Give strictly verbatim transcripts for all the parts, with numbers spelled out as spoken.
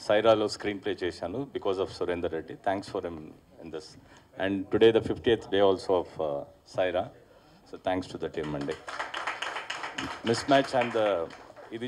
Sairalo screenplay chesanu because of Surender Reddy. Thanks for him in this. And today the fiftieth day also of uh, Saira. So thanks to the team Monday. Mismatch and the ఇది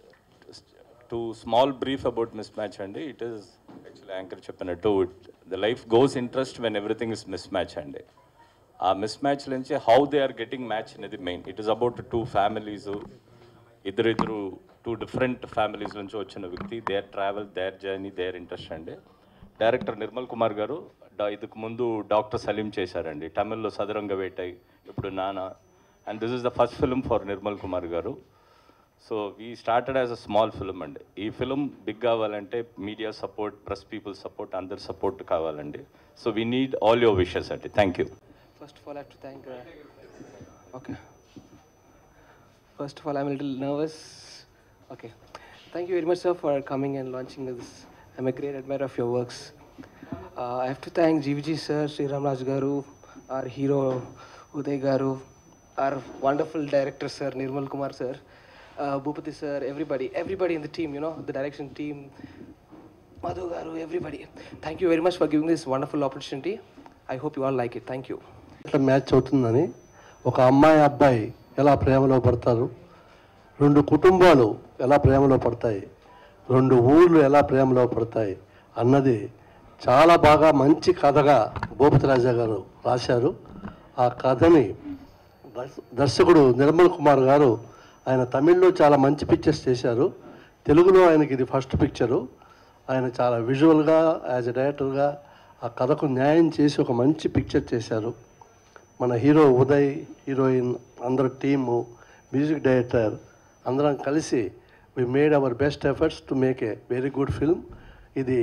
to small brief about mismatch అండి. It is actually anchor చెప్పినట్టు the life goes interest when everything is mismatch అండి. ఆ mismatch నుంచి how they are getting match అనేది main. It is about two families, ఇద్దరు ఇద్దరు two different families నుంచి వచ్చిన వ్యక్తి, their travel, their journey, their interest అండి. డైరెక్టర్ నిర్మల్ కుమార్ గారు ఇదికు ముందు డాక్టర్ సలీం చేశారండి, తమిళ్లో సదరంగ వేటై, ఇప్పుడు నానా. And this is the first film for Nirmal Kumar garu. So we started as a small film అండి. ఈ ఫిల్మ్ బిగ్ కావాలంటే media support, press people support, అందరి సపోర్ట్ కావాలండి. So we need all your wishes అండి. Thank you. First of all I have to thank okay first of all I am little nervous. Okay, thank you very much, sir, for coming and launching this. I'm a great admirer of your works. Uh, I have to thank G V G sir, Sri Ramraj Garu, our hero Uday Garu, our wonderful director sir, Nirmal Kumar sir, uh, Bhupati sir, everybody, everybody in the team, you know, the direction team, Madhu Garu, everybody. Thank you very much for giving this wonderful opportunity. I hope you all like it. Thank you. Match అవుతుందని ఒక అమ్మాయి అబ్బాయి ఎలా ప్రేమలో పడతారు, రెండు కుటుంబాలు ఎలా ప్రేమలో పడతాయి, రెండు ఊళ్ళు ఎలా ప్రేమలో పడతాయి అన్నది చాలా బాగా మంచి కథగా భూపతి రాజా గారు రాశారు. ఆ కథని దర్శకుడు నిర్మల్ కుమార్ గారు ఆయన తమిళ్లో చాలా మంచి పిక్చర్స్ చేశారు. తెలుగులో ఆయనకి ఇది ఫస్ట్ పిక్చరు. ఆయన చాలా విజువల్గా యాజ్ ఎ డైరెక్టర్గా ఆ కథకు న్యాయం చేసి ఒక మంచి పిక్చర్ చేశారు. మన హీరో ఉదయ్, హీరోయిన్, అందరు టీము, మ్యూజిక్ డైరెక్టర్ అందరం కలిసి we made our best efforts to make a very good film. ఇది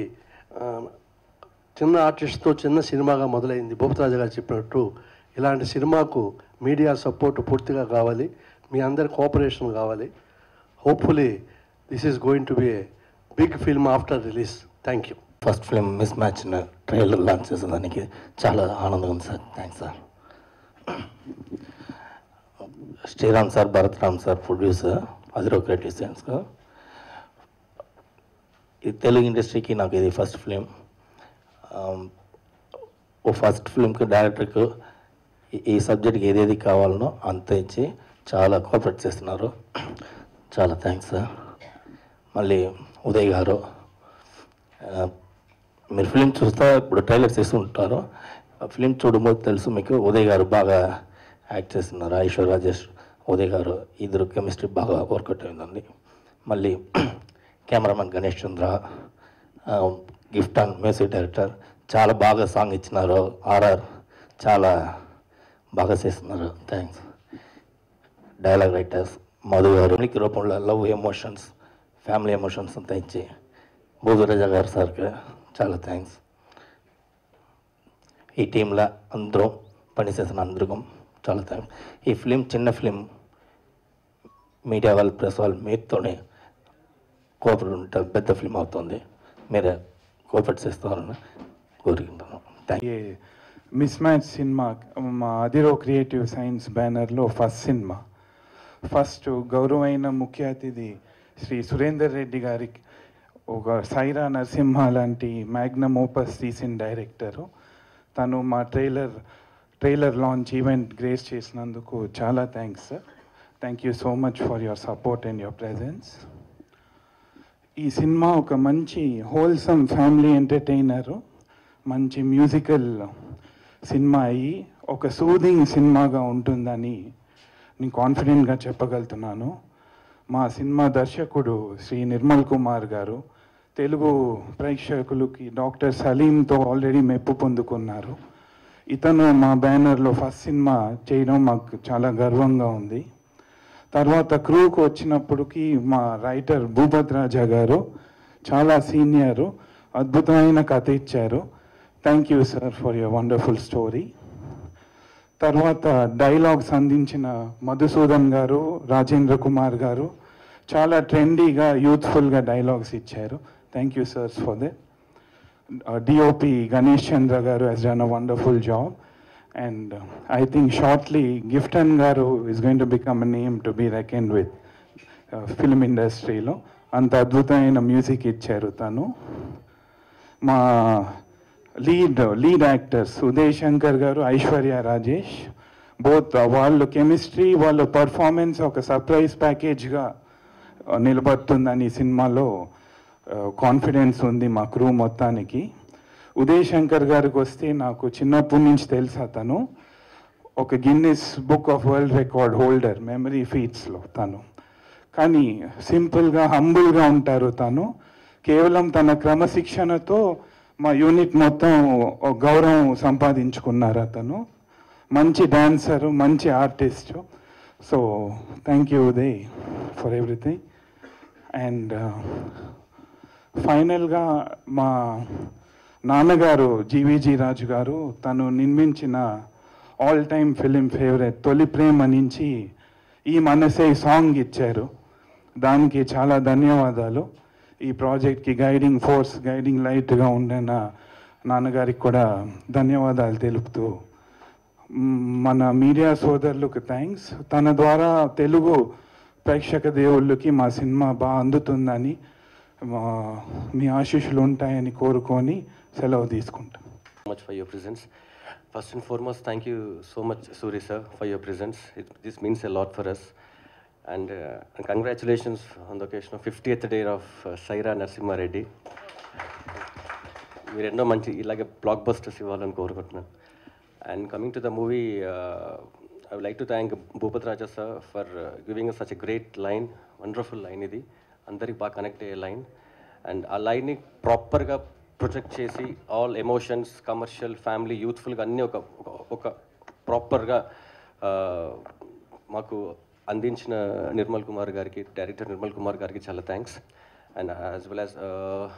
చిన్న ఆర్టిస్ట్తో చిన్న సినిమాగా మొదలైంది. భూపతిరాజు గారు చెప్పినట్టు ఇలాంటి సినిమాకు మీడియా సపోర్ట్ పూర్తిగా కావాలి, మీ అందరి కోఆపరేషన్ కావాలి. Hopefully this is going to be a big film after release. Thank you. First film miss match trailer launch చేసిన దానికి చాలా ఆనందంగా ఉంది sir. Thanks sir. Sriram sir, Bharath Ram sir producer, Adhiro creatives. ఈ తెలుగు ఇండస్ట్రీకి నాకు ఇది ఫస్ట్ ఫిలిం. ఓ ఫస్ట్ ఫిలింకి డైరెక్టర్కు ఈ సబ్జెక్ట్కి ఏదేది కావాలనో అంత ఇచ్చి చాలా కోఆపరేట్ చేస్తున్నారు. చాలా థ్యాంక్స్ సార్. మళ్ళీ ఉదయ్ గారు, మీరు ఫిలిం చూస్తా ఇప్పుడు ట్రైలర్స్ చేస్తూ ఉంటారు, ఫిలిం చూడబోతే తెలుసు మీకు ఉదయ్ గారు బాగా యాక్ట్ చేస్తున్నారు. ఐశ్వర్య రాజేష్, ఉదయ్ గారు ఇద్దరు కెమిస్ట్రీ బాగా వర్కౌట్ అయిందండి. మళ్ళీ cameraman Ganesh Chandra, gift and music director చాలా బాగా సాంగ్ ఇచ్చినారు. ఆర్ఆర్ చాలా బాగా చేస్తున్నారు. థ్యాంక్స్. డైలాగ్ రైటర్స్ మధు గారు రూపంలో లవ్ ఎమోషన్స్, ఫ్యామిలీ ఎమోషన్స్ అంతా ఇచ్చి భూపతిరాజా గారు సార్కి చాలా థ్యాంక్స్. ఈ టీంలో అందరూ పనిచేసిన అందరికీ చాలా థ్యాంక్స్. ఈ ఫిలిం చిన్న ఫిలిం, మీడియా వాళ్ళు, ప్రెస్ వాళ్ళు మీతోనే కోఆపరేట్ ఉంటే పెద్ద ఫిలిం అవుతుంది. మీరే కోఆపరేట్ చేస్తారని కోరుకుంటున్నాను. Thank you. మిస్ మ్యాచ్ సినిమా మా అదిరో క్రియేటివ్ సైన్స్ బ్యానర్లో ఫస్ట్ సినిమా. ఫస్ట్ గౌరవమైన ముఖ్య అతిథి శ్రీ సురేందర్ రెడ్డి గారికి, ఒక సైరా నరసింహ లాంటి మ్యాగ్నమ్ ఓపస్ తీసిన డైరెక్టరు. తను మా trailer trailer launch event grace చేసినందుకు చాలా thanks sir. Thank you so much for your support and your presence. ఈ సినిమా ఒక మంచి హోల్సమ్ ఫ్యామిలీ ఎంటర్టైనరు, మంచి మ్యూజికల్ సినిమా అయ్యి ఒక సూదింగ్ సినిమాగా ఉంటుందని నేను కాన్ఫిడెంట్గా చెప్పగలుగుతున్నాను. మా సినిమా దర్శకుడు శ్రీ నిర్మల్ కుమార్ గారు తెలుగు ప్రేక్షకులకి డాక్టర్ సలీంతో ఆల్రెడీ మెప్పు పొందుకున్నారు. ఇతను మా బ్యానర్లో ఫస్ట్ సినిమా చేయడం మాకు చాలా గర్వంగా ఉంది. తర్వాత క్రూకు వచ్చినప్పటికీ మా రైటర్ భూపతి రాజా గారు చాలా సీనియరు, అద్భుతమైన కథ ఇచ్చారు. Thank you sir for your wonderful story. తర్వాత డైలాగ్స్ అందించిన మధుసూదన్ గారు, రాజేంద్ర కుమార్ గారు చాలా ట్రెండీగా యూత్ఫుల్గా డైలాగ్స్ ఇచ్చారు. Thank you sirs for that. D O P Ganesh Chandra Garu has done a wonderful job, and uh, I think shortly Giftan Garu is going to become a name to be reckoned with. Film ఇండస్ట్రీలో. అంత అద్భుతమైన music ఇచ్చారు తను. మా lead lead actors Uday Shankar garu, Aishwarya Rajesh, both వాళ్ళు chemistry, వాళ్ళ performance ఒక surprise ప్యాకేజ్గా నిలబడుతుందని సినిమాలో కాన్ఫిడెన్స్ ఉంది మా క్రూ మొత్తానికి. ఉదయ్ శంకర్ గారికి వస్తే నాకు చిన్నప్పటి నుంచి తెలుసు. అతను ఒక Guinness book of world record holder memory ఫీట్స్లో తను. కానీ సింపుల్గా హంబుల్గా ఉంటారు తను. కేవలం తన క్రమశిక్షణతో మా యూనిట్ మొత్తం గౌరవం సంపాదించుకున్నారు అతను. మంచి డాన్సరు, మంచి artist. So thank you Uday for everything. And ఫైనల్గా మా నాన్నగారు జీవీజీ రాజు గారు తను నిర్మించిన ఆల్ టైమ్ ఫిలిం ఫేవరెట్ తొలి ప్రేమ నుంచి ఈ మనసే సాంగ్ ఇచ్చారు. దానికి చాలా ధన్యవాదాలు. ఈ ప్రాజెక్ట్కి గైడింగ్ ఫోర్స్, గైడింగ్ లైట్గా ఉండిన నాన్నగారికి కూడా ధన్యవాదాలు తెలుపుతూ, మన మీడియా సోదరులకు థ్యాంక్స్. తన ద్వారా తెలుగు ప్రేక్షక దేవుళ్ళకి మా సినిమా బాగా అందుతుందని, మీ ఆశీస్సులు ఉంటాయని కోరుకొని సెలవు తీసుకుంటాం. Much for your presence. First and foremost, thank you so much, Suri sir, for your presence. It, this means a lot for us. And, uh, and congratulations on the occasion of fiftieth day of uh, Saira Narsimha Reddy. మీరు ఎన్నో మంచి ఇలాగే black busters ఇవ్వాలని కోరుకుంటున్నాను. And coming to the movie, I would like to thank Bhupat Raja sir for giving us such a great line. Wonderful line ఇది, అందరికి బాగా connect అయ్యే లైన్. అండ్ ఆ లైన్ని ప్రాపర్గా ప్రొజెక్ట్ చేసి ఆల్ ఎమోషన్స్, కమర్షియల్, ఫ్యామిలీ, యూత్ఫుల్గా అన్నీ ఒక ఒక ప్రాపర్గా మాకు అందించిన నిర్మల్ కుమార్ గారికి, డైరెక్టర్ నిర్మల్ కుమార్ గారికి చాలా thanks. And as well as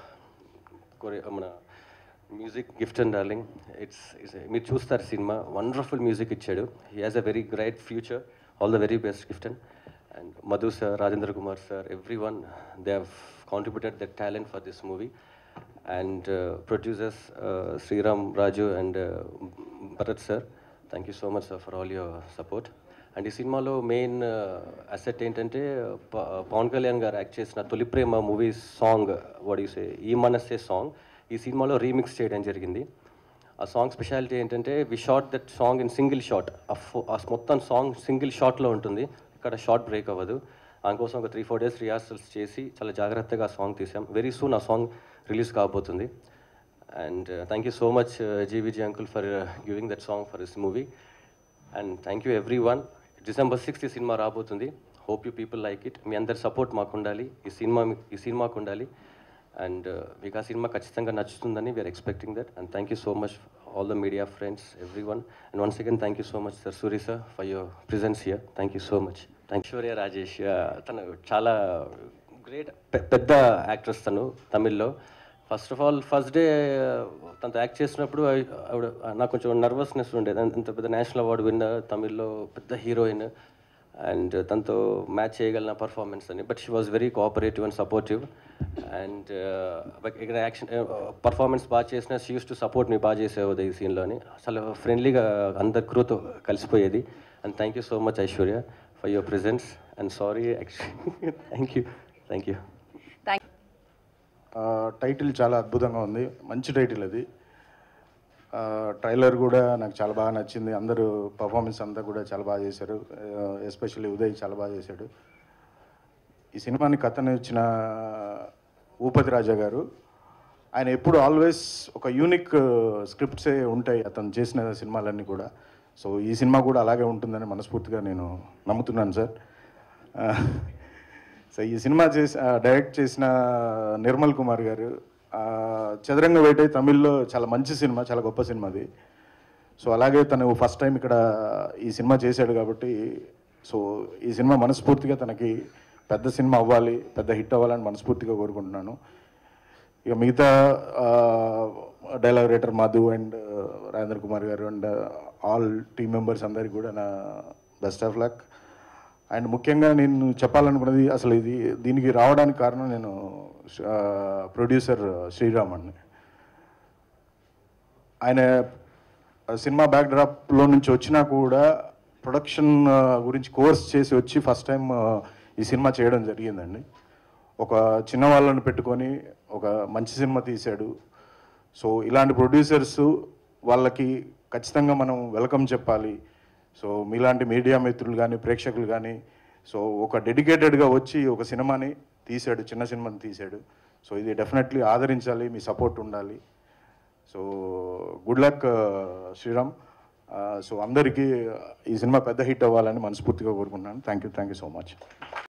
కొరే మన music gift and darling, it's మీరు చూస్తారు సినిమా, వండర్ఫుల్ మ్యూజిక్ ఇచ్చాడు. He has a very great future. All the very best gift. And and Madhu sir, Rajendra Kumar sir, everyone they have contributed their talent for this movie. And uh, producers uh, Sriram, Raju and uh, Bharat sir, thank you so much sir for all your support. And ee cinema lo main uh, asset entante Pawan Kalyan garu act chesina Toli Prema movie song, what do you say, ee manase song ee cinema lo remix cheyadam jarigindi. Aa song speciality entante we shot that song in single shot. Aa mottham song single shot lo untundi, ikkada shot break avadu. అందుకోసం ఒక three four days rehearsals చేసి చాలా జాగ్రత్తగా ఆ song తీసాం. Very soon ఆ song release కాబోతుంది. And thank you so much GVG uncle for giving that song for this movie. And thank you everyone. December sixth ఈ సినిమా రాబోతుంది. Hope you people like it. మీ అందరి support మాకు ఉండాలి, ఈ సినిమా ఈ సినిమాకు ఉండాలి. అండ్ మీకు ఆ సినిమా ఖచ్చితంగా నచ్చుతుందని we are expecting that. And thank you so much all the media friends, everyone. And once again thank you so much sir Suri sir for your presence here. Thank you so much. Thank Aishwarya Rajesh, తను చాలా great పెద్ద actress తను తమిళ్లో. First of all first day తనతో act చేసినప్పుడు ఆవిడ నాకు కొంచెం నర్వస్నెస్ ఉండేది. అంత పెద్ద నేషనల్ అవార్డు విన్నర్, తమిళ్లో పెద్ద హీరోయిన్, అండ్ తనతో మ్యాచ్ చేయగలిగిన పర్ఫార్మెన్స్ అని. But she was very cooperative and supportive. And ఇక్కడ యాక్షన్ పర్ఫార్మెన్స్ బాగా చేసిన she uses to support me, బాగా చేసేది ఈ సీన్లోని. అసలు ఫ్రెండ్లీగా అందరి క్రూతో కలిసిపోయేది. And thank you so much Aishwarya for your presence, and sorry actually thank you thank you thank title చాలా అద్భుతంగా ఉంది, మంచి టైటిల్ అది. ట్రైలర్ కూడా నాకు చాలా బాగా నచ్చింది. అందరూ పర్ఫార్మెన్స్ అంతా కూడా చాలా బాగా చేశారు. ఎస్పెషల్లీ ఉదయ్ చాలా బాగా చేశాడు. ఈ సినిమాని కథను ఇచ్చిన భూపతి రాజా గారు, ఆయన ఎప్పుడు ఆల్వేస్ ఒక యూనిక్ స్క్రిప్ట్సే ఉంటాయి అతను చేసిన సినిమాలన్నీ కూడా. సో ఈ సినిమా కూడా అలాగే ఉంటుందని మనస్ఫూర్తిగా నేను నమ్ముతున్నాను సార్. సో ఈ సినిమా చేసి డైరెక్ట్ చేసిన నిర్మల్ కుమార్ గారు, చదరంగ వేటై తమిళ్లో చాలా మంచి సినిమా, చాలా గొప్ప సినిమా అది. సో అలాగే తను ఫస్ట్ టైం ఇక్కడ ఈ సినిమా చేశాడు కాబట్టి, సో ఈ సినిమా మనస్ఫూర్తిగా తనకి పెద్ద సినిమా అవ్వాలి, పెద్ద హిట్ అవ్వాలని మనస్ఫూర్తిగా కోరుకుంటున్నాను. ఇక మిగతా dialogue writer Madhu and Rajendra Kumar garu and all team members అందరికీ కూడా నా బెస్ట్ ఆఫ్ లక్. అండ్ ముఖ్యంగా నేను చెప్పాలనుకున్నది, అసలు ఇది దీనికి రావడానికి కారణం నేను ప్రొడ్యూసర్ శ్రీరామ్ అండి. ఆయన సినిమా బ్యాక్డ్రాప్లో నుంచి వచ్చినా కూడా ప్రొడక్షన్ గురించి కోర్స్ చేసి వచ్చి ఫస్ట్ టైం ఈ సినిమా చేయడం జరిగిందండి. ఒక చిన్న వాళ్ళని పెట్టుకొని ఒక మంచి సినిమా తీశాడు. సో ఇలాంటి ప్రొడ్యూసర్స్ వాళ్ళకి ఖచ్చితంగా మనం వెల్కమ్ చెప్పాలి. సో మీలాంటి మీడియా మిత్రులు కానీ ప్రేక్షకులు కానీ సో ఒక డెడికేటెడ్గా వచ్చి ఒక సినిమాని తీశాడు, చిన్న సినిమాని తీశాడు. సో ఇది డెఫినెట్లీ ఆదరించాలి, మీ సపోర్ట్ ఉండాలి. So good luck Sriram. So అందరికీ ఈ సినిమా పెద్ద హిట్ అవ్వాలని మనస్ఫూర్తిగా కోరుకుంటున్నాను. Thank you thank you so much.